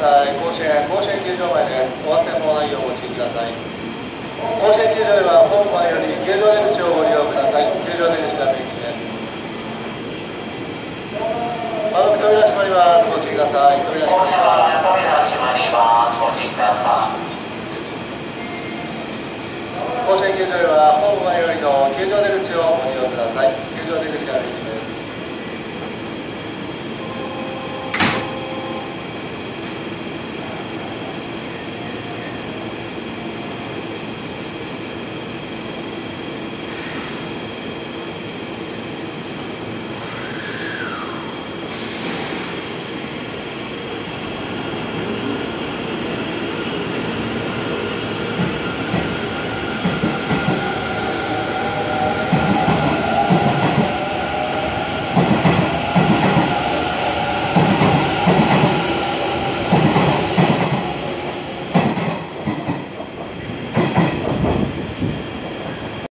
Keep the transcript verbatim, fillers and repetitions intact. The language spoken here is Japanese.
さい。甲子園、甲子園球場前です。お忘れ物ないようご注意ください。甲子園球場へはホームまでより球場出口をご利用ください。球場出口が右です。窓口扉閉まります。ご注意ください。扉閉まります。 扉閉まります。ご注意ください。 甲子園球場へはホームまでよりの球場出口を